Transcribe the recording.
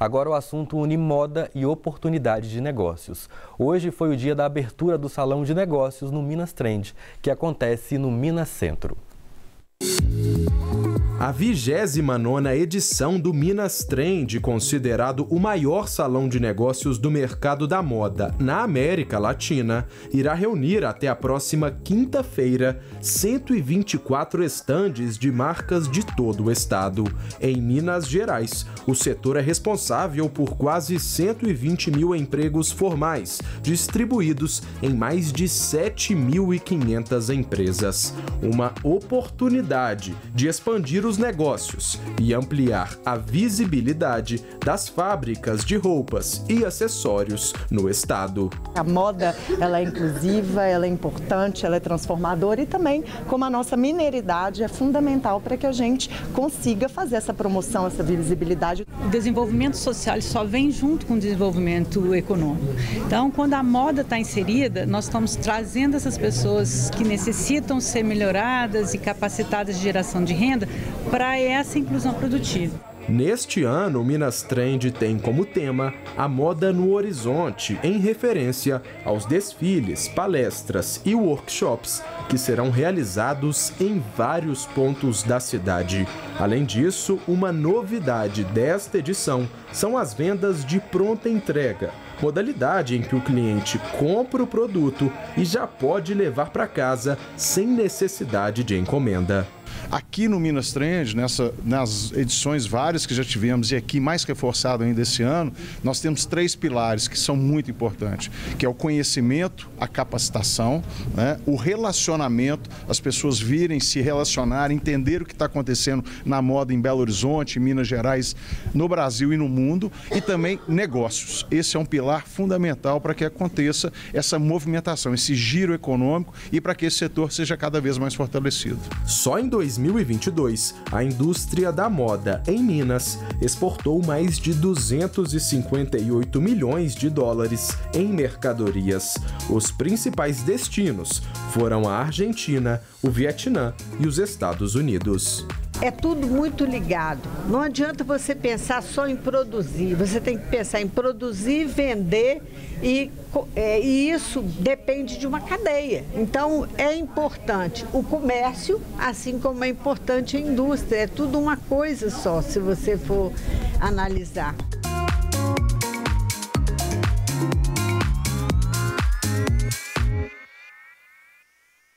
Agora o assunto une moda e oportunidade de negócios. Hoje foi o dia da abertura do Salão de Negócios no Minas Trend, que acontece no Minas Centro. A 29ª edição do Minas Trend, considerado o maior salão de negócios do mercado da moda na América Latina, irá reunir até a próxima quinta-feira 124 estandes de marcas de todo o estado. Em Minas Gerais, o setor é responsável por quase 120 mil empregos formais, distribuídos em mais de 7.500 empresas. Uma oportunidade de expandir os negócios e ampliar a visibilidade das fábricas de roupas e acessórios no estado. A moda, ela é inclusiva, ela é importante, ela é transformadora e também, como a nossa mineridade, é fundamental para que a gente consiga fazer essa promoção, essa visibilidade. O desenvolvimento social só vem junto com o desenvolvimento econômico. Então, quando a moda está inserida, nós estamos trazendo essas pessoas que necessitam ser melhoradas e capacitadas de geração de renda para essa inclusão produtiva. Neste ano, o Minas Trend tem como tema a moda no horizonte, em referência aos desfiles, palestras e workshops que serão realizados em vários pontos da cidade. Além disso, uma novidade desta edição são as vendas de pronta entrega, modalidade em que o cliente compra o produto e já pode levar para casa sem necessidade de encomenda. Aqui no Minas Trend, nas edições várias que já tivemos e aqui mais reforçado ainda esse ano, nós temos 3 pilares que são muito importantes, que é o conhecimento, a capacitação, né, o relacionamento, as pessoas virem, se relacionar, entender o que está acontecendo na moda em Belo Horizonte, em Minas Gerais, no Brasil e no mundo, e também negócios. Esse é um pilar fundamental para que aconteça essa movimentação, esse giro econômico e para que esse setor seja cada vez mais fortalecido. Só em 2022, a indústria da moda em Minas exportou mais de 258 milhões de dólares em mercadorias. Os principais destinos foram a Argentina, o Vietnã e os Estados Unidos. É tudo muito ligado. Não adianta você pensar só em produzir, você tem que pensar em produzir, vender e isso depende de uma cadeia. Então é importante o comércio, assim como é importante a indústria. É tudo uma coisa só, se você for analisar.